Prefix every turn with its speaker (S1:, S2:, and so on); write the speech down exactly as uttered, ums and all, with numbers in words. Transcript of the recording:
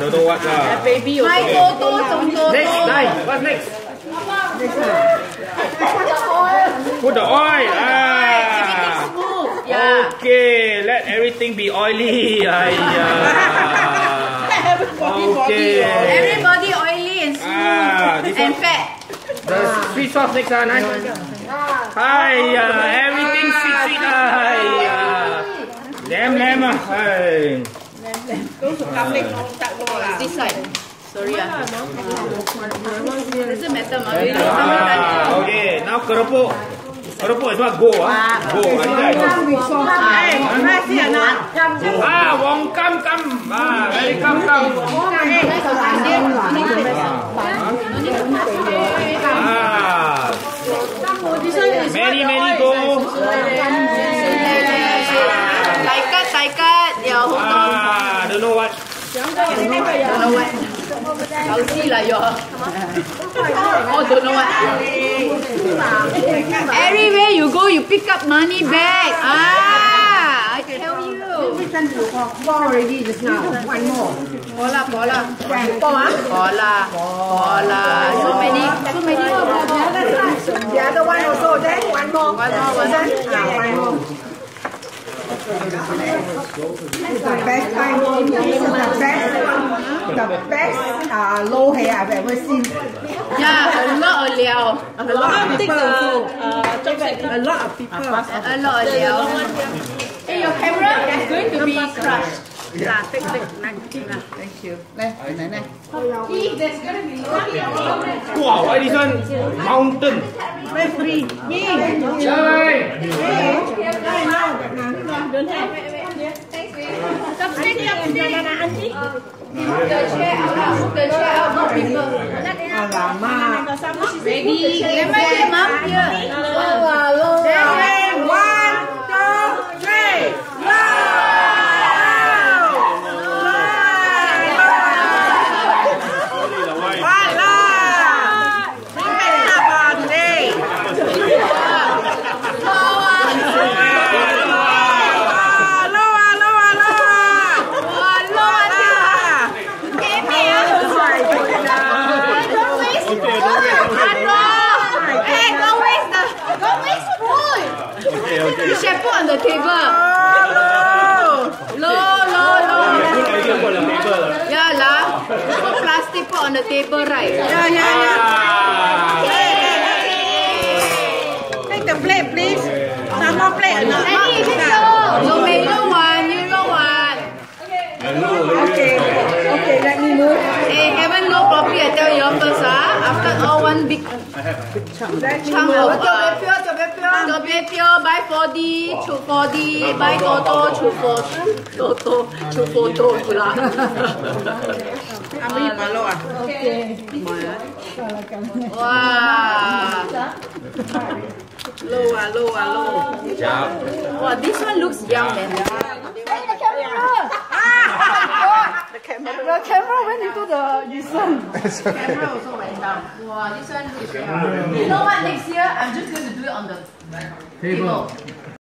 S1: don't know what lah.
S2: Baby, my photo, photo.
S1: Next, nine. What's next? Put the oil. Ah.
S2: Yeah.
S1: Okay, let everything be oily. Okay.
S2: Everybody oily and smooth
S1: Ah,
S2: and fat.
S1: The sweet sauce next time, nice. Hiya, everything sweet, sweet. Hiya. Lamb, lamb. Hi.
S2: This side. Sorry ah. Doesn't matter, ma.
S1: Ah, okay, now keropok. Keropok is what? Go ah. Go. Ah, wong kam kam. Ah, very kam kam. Ah. Many many go.
S2: Tai cut, tai cut. Yeah, hold on.
S1: Ah, don't know what.
S2: Don't know what. I'll see lah, you. Oh, don't know what. Everywhere you go, you pick up money back. Ah, I tell you.
S3: Four already just now. One more.
S2: Pola, pola.
S3: Four, ah?
S2: Pola, pola. So many, so many.
S3: The other one also. Then one more.
S2: One more, one more.
S3: Ah, one more. It's the best time. It's the best, the best uh, low hair I've ever seen.
S2: Yeah, a lot of liao.
S3: A lot of people also. A lot of people.
S2: A lot of liao. Hey, your camera is going to be crushed.
S3: Yeah, take, take. Thank you. Này, này, này.
S2: There's going to be
S1: Wow, why this one? Mountain.
S3: Very free.
S1: Chai.
S2: Chopstick, chopstick. The chair out, move the chair out, more people.
S3: Alamak.
S2: Ready? Let me get mom here.
S3: Then one, two, three.
S2: You should put on the table. Low, low, low. Yeah, lah. Put plastic put on the table, right?
S3: Yeah, yeah, yeah. Take the plate, please. Some more plate. No,
S2: Any video. No, yellow one, yellow one.
S3: Okay, okay, let me move.
S2: Hey, haven't low properly. I tell you first, ah. After all, one big chunk of uh, buy four D, choose four D, buy Toto, choose four Toto, choose photo pula.
S3: Ambil malo ah.
S2: Wow.
S3: Low ah, low ah, low.
S2: Wow, this one looks young, man.
S3: The camera.
S4: The camera went into the Yusen.
S2: The camera also went down. Wow, this one looks young. You know what? Next year, I'm just going to do it on the table.